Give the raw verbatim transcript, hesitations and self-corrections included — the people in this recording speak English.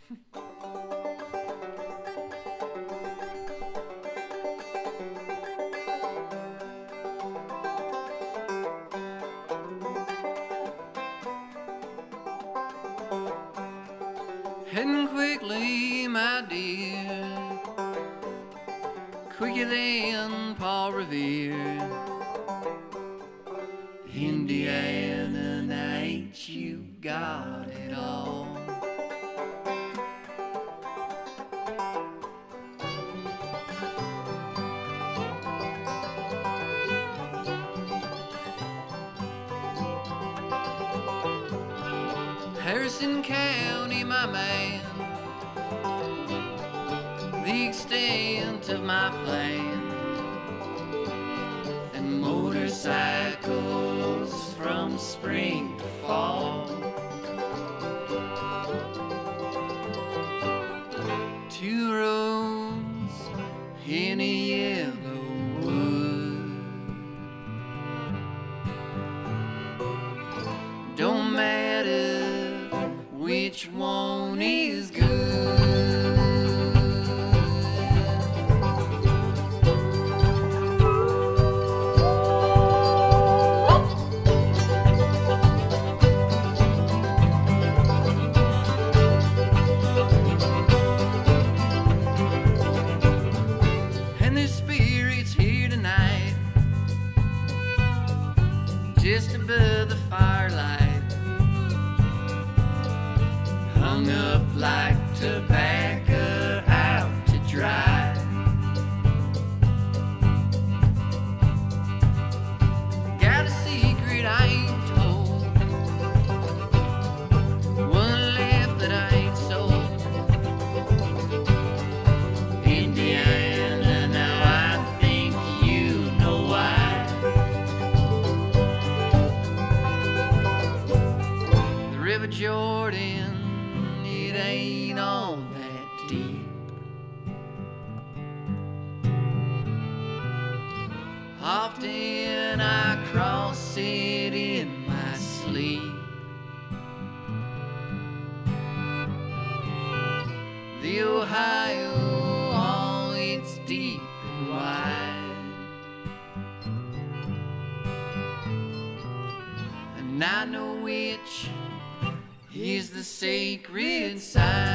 Heading quickly, my dear, quicker than Paul Revere. Indiana night, you got it all. Harrison County, my man, the extent of my plan, and motorcycles from spring to fall. Two roads in a yellow wood. Don't matter which one is good. And the spirit's here tonight, just above the firelight, hung up like tobacco out to dry. Got a secret I ain't told, one left that I ain't sold. Indiana, now I think you know why. The River Jordan, it ain't all that deep. Often I cross it in my sleep. The Ohio, oh, it's deep and wide, and I know which is the sacred side.